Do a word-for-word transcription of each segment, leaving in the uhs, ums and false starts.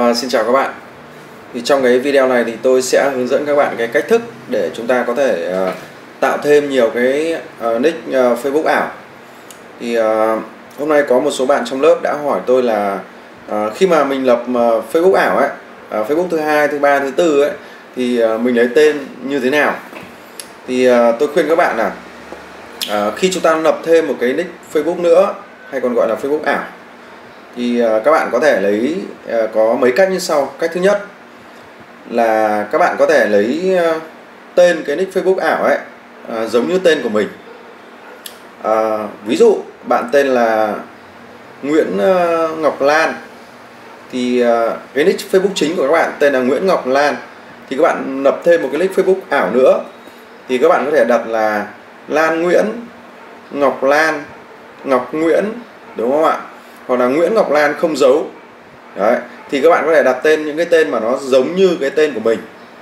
À, xin chào các bạn. Thì trong cái video này thì tôi sẽ hướng dẫn các bạn cái cách thức để chúng ta có thể uh, tạo thêm nhiều cái uh, nick uh, Facebook ảo. Thì uh, hôm nay có một số bạn trong lớp đã hỏi tôi là uh, khi mà mình lập uh, Facebook ảo ấy, uh, Facebook thứ hai, thứ ba, thứ tư ấy, thì uh, mình lấy tên như thế nào? Thì uh, tôi khuyên các bạn là uh, khi chúng ta lập thêm một cái nick Facebook nữa, hay còn gọi là Facebook ảo, thì các bạn có thể lấy có mấy cách như sau. Cách thứ nhất là các bạn có thể lấy tên cái nick Facebook ảo ấy giống như tên của mình. à, Ví dụ bạn tên là Nguyễn Ngọc Lan, thì cái nick Facebook chính của các bạn tên là Nguyễn Ngọc Lan, thì các bạn lập thêm một cái nick Facebook ảo nữa, thì các bạn có thể đặt là Lan Nguyễn, Ngọc Lan, Ngọc Nguyễn, đúng không ạ? Hoặc là Nguyễn Ngọc Lan không dấu. Đấy, thì các bạn có thể đặt tên những cái tên mà nó giống như cái tên của mình.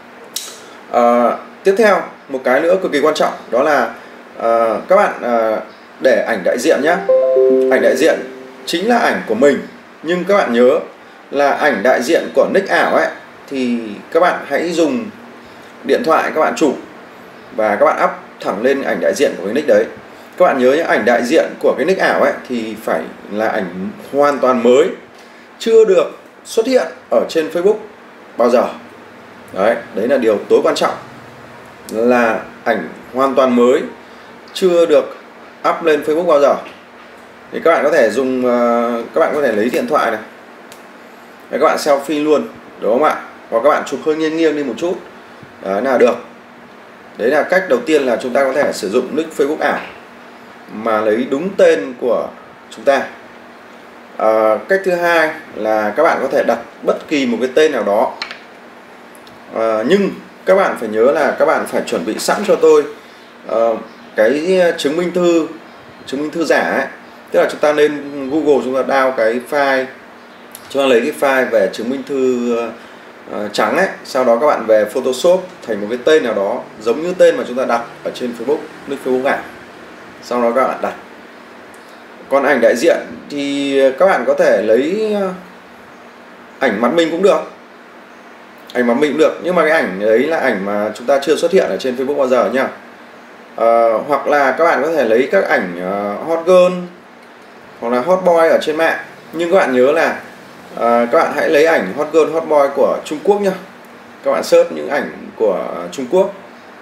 à, Tiếp theo, một cái nữa cực kỳ quan trọng, đó là à, các bạn à, để ảnh đại diện nhé. Ảnh đại diện chính là ảnh của mình, nhưng các bạn nhớ là ảnh đại diện của nick ảo ấy, thì các bạn hãy dùng điện thoại các bạn chụp và các bạn up thẳng lên ảnh đại diện của cái nick đấy. Các bạn nhớ nhé, ảnh đại diện của cái nick ảo ấy thì phải là ảnh hoàn toàn mới, chưa được xuất hiện ở trên Facebook bao giờ. Đấy, đấy là điều tối quan trọng, là ảnh hoàn toàn mới, chưa được up lên Facebook bao giờ. Thì các bạn có thể dùng, các bạn có thể lấy điện thoại này, để các bạn selfie luôn, đúng không ạ? Hoặc các bạn chụp hơi nghiêng nghiêng đi một chút, đấy là được. Đấy là cách đầu tiên, là chúng ta có thể sử dụng nick Facebook ảo mà lấy đúng tên của chúng ta. à, Cách thứ hai là các bạn có thể đặt bất kỳ một cái tên nào đó, à, nhưng các bạn phải nhớ là các bạn phải chuẩn bị sẵn cho tôi à, cái chứng minh thư chứng minh thư giả ấy. Tức là chúng ta lên Google, chúng ta download cái file, chúng ta lấy cái file về chứng minh thư uh, trắng ấy, sau đó các bạn về Photoshop thành một cái tên nào đó giống như tên mà chúng ta đặt ở trên Facebook, nick Facebook ảo, sau đó các bạn đặt. Còn ảnh đại diện thì các bạn có thể lấy ảnh mặt mình cũng được, ảnh mặt mình cũng được, nhưng mà cái ảnh đấy là ảnh mà chúng ta chưa xuất hiện ở trên Facebook bao giờ nha. À, hoặc là các bạn có thể lấy các ảnh uh, hot girl hoặc là hot boy ở trên mạng, nhưng các bạn nhớ là uh, các bạn hãy lấy ảnh hot girl, hot boy của Trung Quốc nhá. Các bạn search những ảnh của Trung Quốc,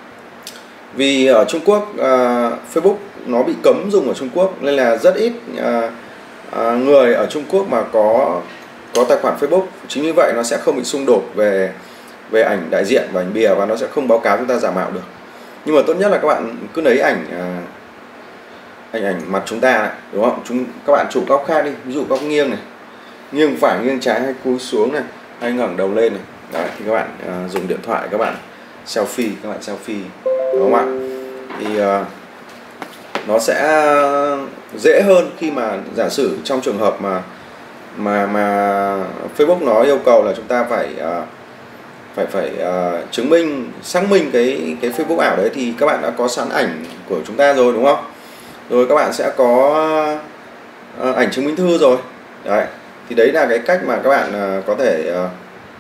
vì ở Trung Quốc uh, Facebook nó bị cấm dùng ở Trung Quốc, nên là rất ít uh, uh, người ở Trung Quốc mà có có tài khoản Facebook. Chính như vậy nó sẽ không bị xung đột về về ảnh đại diện và ảnh bìa, và nó sẽ không báo cáo chúng ta giả mạo được. Nhưng mà tốt nhất là các bạn cứ lấy ảnh uh, ảnh ảnh mặt chúng ta này, đúng không? Chúng các bạn chụp góc khác đi, ví dụ góc nghiêng này, nghiêng phải, nghiêng trái, hay cúi xuống này, hay ngẩng đầu lên này. Đấy, thì các bạn uh, dùng điện thoại các bạn selfie, các bạn selfie, đúng không ạ? Thì uh, nó sẽ dễ hơn khi mà giả sử trong trường hợp mà mà mà Facebook nó yêu cầu là chúng ta phải uh, phải phải uh, chứng minh, xác minh cái cái Facebook ảo đấy, thì các bạn đã có sẵn ảnh của chúng ta rồi, đúng không? Rồi các bạn sẽ có uh, ảnh chứng minh thư rồi. Đấy, thì đấy là cái cách mà các bạn uh, có thể uh,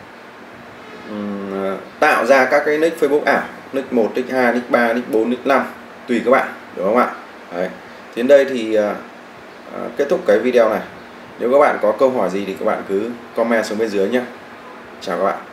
um, tạo ra các cái nick Facebook ảo, nick một, nick hai, nick ba, nick bốn, nick năm, tùy các bạn, đúng không ạ? Đấy. Thì đến đây thì uh, uh, kết thúc cái video này. Nếu các bạn có câu hỏi gì thì các bạn cứ comment xuống bên dưới nhé. Chào các bạn.